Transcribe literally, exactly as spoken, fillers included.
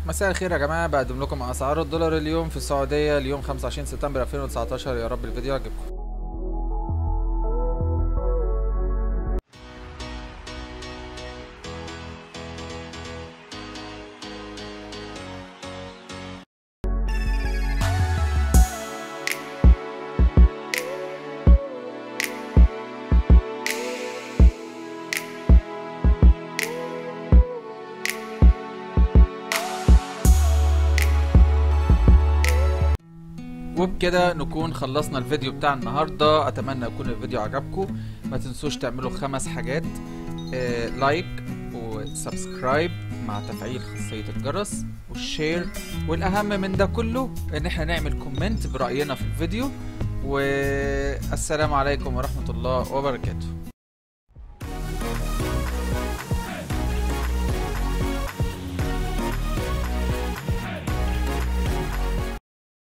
مساء الخير يا جماعة، بقدم لكم أسعار الدولار اليوم في السعودية اليوم خمسة وعشرين سبتمبر ألفين وتسعتاشر. يا رب الفيديو يعجبكم. وبكده نكون خلصنا الفيديو بتاع النهاردة. اتمنى يكون الفيديو عجبكم. ما تنسوش تعملوا خمس حاجات: آه، لايك وسبسكرايب مع تفعيل خاصية الجرس والشير، والاهم من ده كله ان احنا نعمل كومنت برأينا في الفيديو. والسلام عليكم ورحمة الله وبركاته.